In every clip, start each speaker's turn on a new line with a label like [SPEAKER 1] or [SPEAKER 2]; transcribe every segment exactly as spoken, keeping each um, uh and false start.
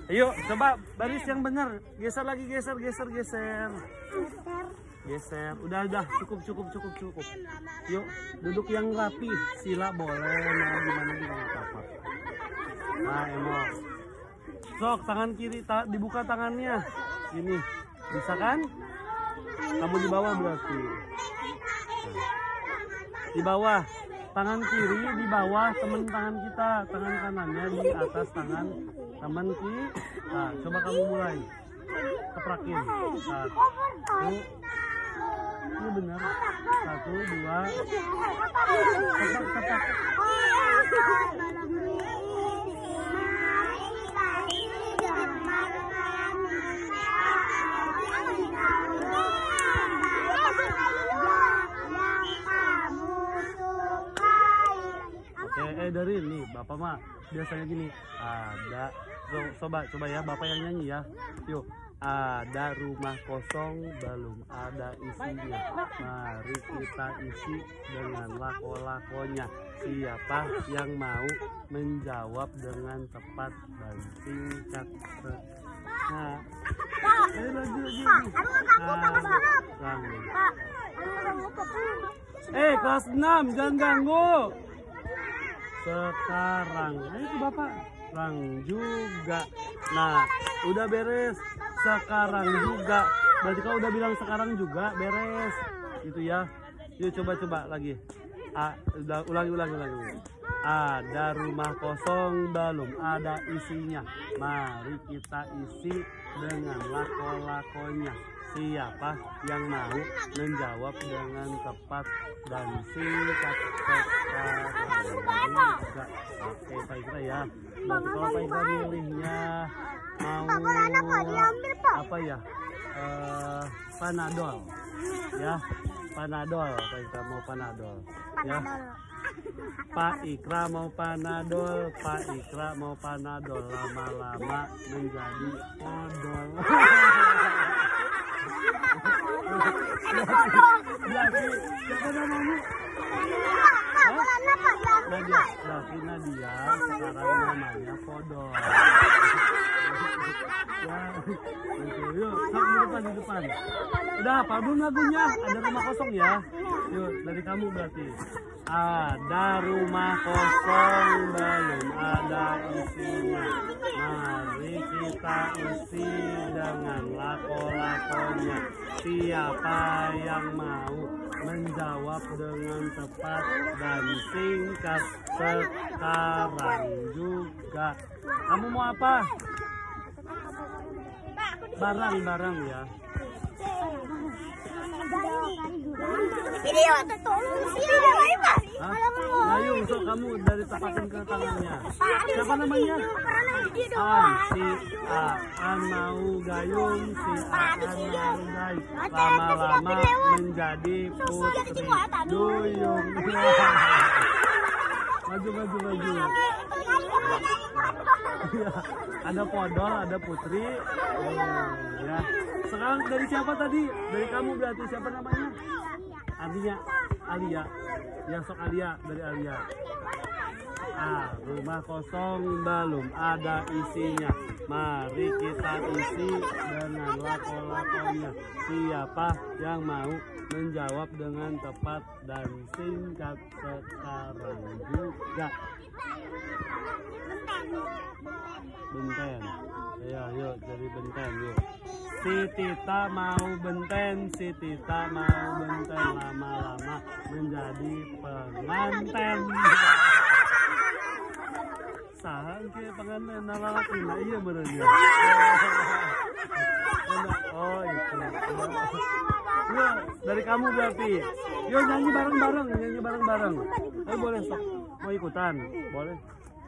[SPEAKER 1] Ayo, coba baris yang benar. Geser lagi, geser, geser, geser. Geser. Udah, udah. Cukup, cukup, cukup, cukup. Yuk, duduk yang rapi. Sila boleh, nah gimana juga nggak apa-apa. Nah, Emo. Sok, tangan kiri, ta dibuka tangannya. Ini, bisa kan? Kamu di bawah berarti. Nah. Di bawah. Tangan kiri di bawah temen tangan kita, tangan kanannya di atas tangan teman kiri. Nah, coba kamu mulai keprakin. Satu, ini benar. Satu, dua, tepak, tepak. Eh dari ini bapak mah biasanya gini, ada so, coba coba ya bapak yang nyanyi ya. Yuk, ada rumah kosong belum ada isinya, mari kita isi dengan lako-lakonya. Siapa yang mau menjawab dengan tepat dan singkat? Nah, eh lagi lagi eh kelas enam jangan ganggu. Sekarang, nah itu bapak, sekarang juga. Nah, udah beres. Sekarang juga. Berarti kalau udah bilang sekarang juga beres. Itu ya. Yuk coba-coba lagi. Ah, udah ulangi, ulangi, ulangi. Ada rumah kosong belum ada isinya. Mari kita isi dengan lako-lakonya. Siapa yang mau menjawab dengan tepat dan singkat? Sekarang juga. Oke, Pak Ikra ya. Berarti kalau Pak Ikra milihnya mau apa ya? Uh, Panadol, ya. Panadol, Pak Ikra mau Panadol, ya. Pak Ikra mau Panadol, Pak Ikra mau Panadol, lama-lama menjadi odol. Siapa namanya? Nadia, Davi Nadia, sekarang namanya Podol. Ya, yuk, sok di depan, di depan. Udah hafal belum lagunya? Ada rumah kosong ya? Yuk, dari kamu berarti. Ada rumah kosong belum ada isinya. Mari kita isi dengan lako-lakonya. Siapa yang mau menjawab dengan tepat dan singkat? Sekarang juga. Kamu mau apa? Barang-barang ya.
[SPEAKER 2] Video tolong
[SPEAKER 1] Ayo, so kamu dari tepatin ke tangannya. Siapa namanya? Ah, si Aan mau gayung, si Aan mau gayung. Lama-lama menjadi putri duyung. Maju, maju, maju. Ya, ada Podol, ada Putri. Oh, ya. Sekarang dari siapa tadi? Dari kamu berarti siapa namanya? Alia, Alia. Yang sok Alia, dari Alia. Ah, rumah kosong belum ada isinya. Mari kita isi dengan lako-lakonya. Siapa yang mau menjawab dengan tepat dan singkat? Sekarang juga. Benten. Ya, yuk jadi benten yuk. Si Tita mau benten, si Tita mau benten, lama-lama menjadi penganten. Sangke penganten lalaki, nah iya bener ya. Oh itu. Yuk dari kamu berarti. Yuk nyanyi bareng-bareng, nyanyi bareng-bareng. Eh boleh sok. Mau ikutan? Boleh.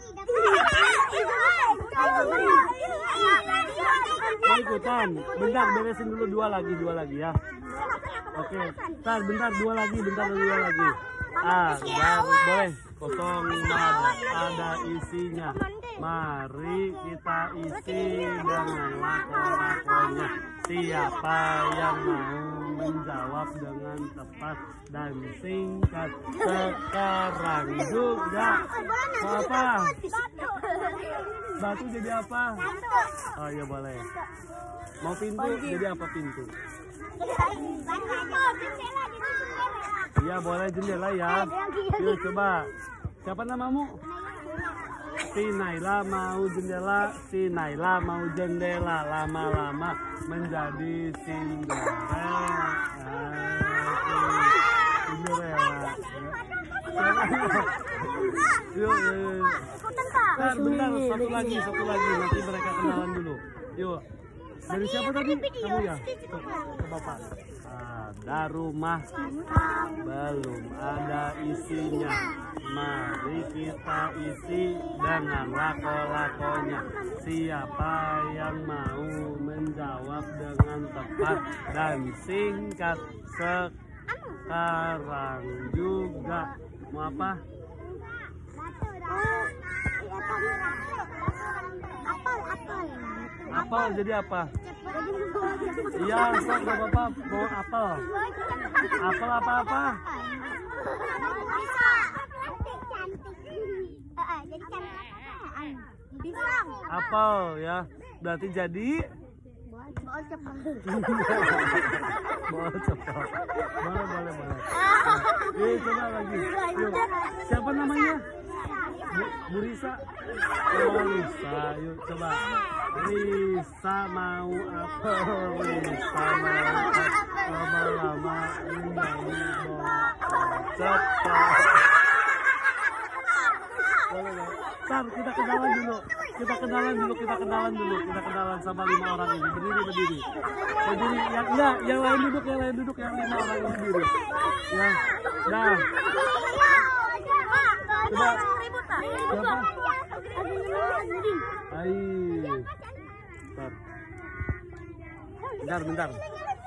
[SPEAKER 1] Mau ikutan? Bentar beresin dulu dua lagi, dua lagi ya. Oke, bentar, bentar dua lagi, bentar dua lagi. Ah, ya, boleh. Kosong ada, ada isinya. Mari kita isi dengan lako-lakonya. Siapa yang mau menjawab dengan tepat dan singkat. Sekarang juga. Mau apa? Batu jadi apa? Oh iya boleh. Mau pintu jadi apa pintu? Iya boleh jendela ya. Yuk coba. Siapa namamu? Si Naila mau jendela, si Naila mau jendela, lama-lama menjadi Cinderella. Cinderella. Yuk, yuk. Bentar, bentar, satu lagi, satu lagi. Nanti mereka kenalan dulu. Yuk. Dari siapa tadi? Kamu ya? Ke, ke Bapak. Ada rumah, belum ada isinya. Mari kita isi dengan lako-lakonya. Siapa yang mau menjawab dengan tepat dan singkat? Sekarang juga. Mau apa?
[SPEAKER 2] Apel, apel.
[SPEAKER 1] Apel jadi apa? Iya, sok gak apa-apa. Mau apel. Apel apa-apa? Apel ya. Berarti jadi
[SPEAKER 2] Bol cepet.
[SPEAKER 1] Bol cepet. Boleh, boleh, boleh. Yuk, coba lagi. Yuk. Siapa namanya? Bu, Bu Risa. Oh, Risa. Yuk, coba. Risa mau apa? Risa mau apa? Lama-lama menjadi bol cepet. Boleh, boleh. Ntar kita kenalan dulu. Kita kenalan dulu, kita kenalan dulu. Kita kenalan sama lima orang ini. Berdiri, berdiri. Berdiri. Yang enggak, yang lain duduk, yang lain duduk, yang lima orang ini berdiri. Ya. Nah. Coba. Siapa? Hai. Bentar. Bentar, bentar.